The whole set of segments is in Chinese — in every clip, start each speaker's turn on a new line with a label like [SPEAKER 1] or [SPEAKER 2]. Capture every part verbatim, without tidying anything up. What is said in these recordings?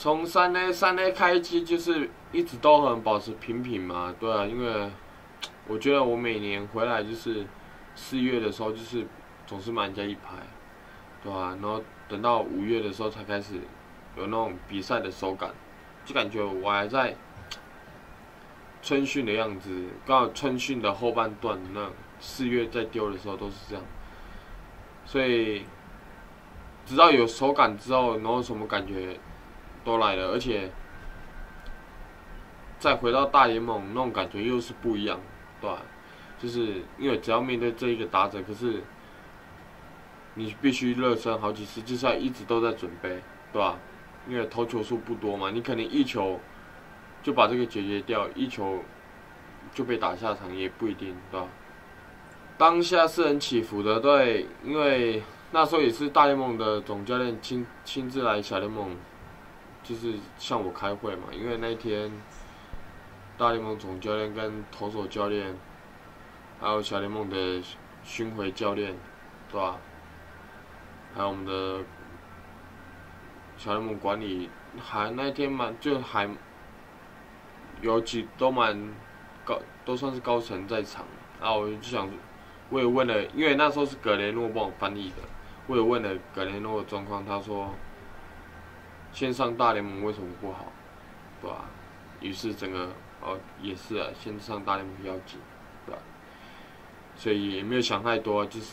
[SPEAKER 1] 从三 A 三 A 开机就是一直都很保持平平嘛，对啊，因为我觉得我每年回来就是四月的时候就是总是慢人家一拍，对啊，然后等到五月的时候才开始有那种比赛的手感，就感觉我还在春训的样子，刚好春训的后半段那四月在丢的时候都是这样，所以直到有手感之后，然后什么感觉都来了，而且再回到大联盟那种感觉又是不一样，对吧？就是因为只要面对这一个打者，可是你必须热身好几次，就是要一直都在准备，对吧？因为投球数不多嘛，你可能一球就把这个解决掉，一球就被打下场也不一定，对吧？当下是很起伏的，对，因为那时候也是大联盟的总教练亲亲自来小联盟，就是向我开会嘛，因为那一天大联盟总教练跟投手教练，还有小联盟的巡回教练，对吧？还有我们的小联盟管理，还那一天蛮就还有几都蛮高，都算是高层在场。啊，我就想，我也问了，因为那时候是格雷诺帮我翻译的，我也问了格雷诺的状况，他说线上大联盟为什么不好，对吧？于是整个哦也是啊，线上大联盟比较紧，对吧？所以也没有想太多，就是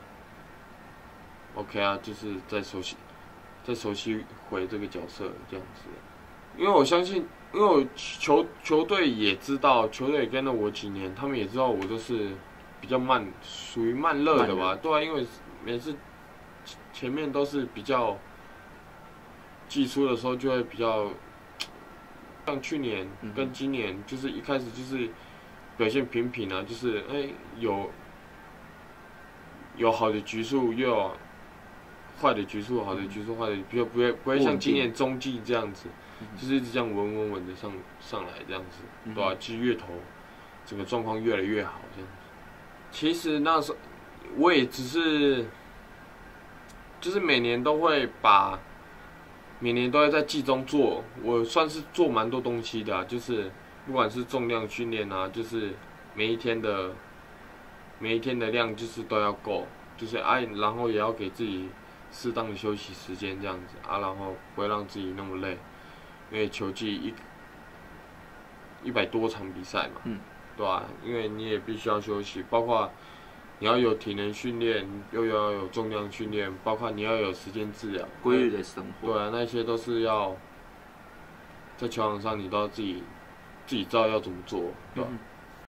[SPEAKER 1] OK 啊，就是在熟悉，在熟悉回这个角色这样子。因为我相信，因为我球球队也知道，球队也跟了我几年，他们也知道我都是比较慢，属于慢热的吧？对啊，因为每次前面都是比较季初的时候就会比较，像去年跟今年，就是一开始就是表现平平啊，就是哎、欸、有有好的局数，又有坏的局数，好的局数，坏的，比较不会不会像今年中继这样子。就是一直这样稳稳稳的上上来这样子，对吧、啊？其实越投，整个状况越来越好这样子。其实那时候我也只是，就是每年都会把，每年都会在季中做，我算是做蛮多东西的、啊，就是不管是重量训练啊，就是每一天的，每一天的量就是都要够，就是哎、啊，然后也要给自己适当的休息时间这样子啊，然后不会让自己那么累。因为球季一一百多场比赛嘛，嗯、对吧、啊？因为你也必须要休息，包括你要有体能训练，又要有重量训练，包括你要有时间治疗，
[SPEAKER 2] 规律的生活。
[SPEAKER 1] 对啊，那些都是要在球场上你都要自己自己知道要怎么做，对吧、啊？嗯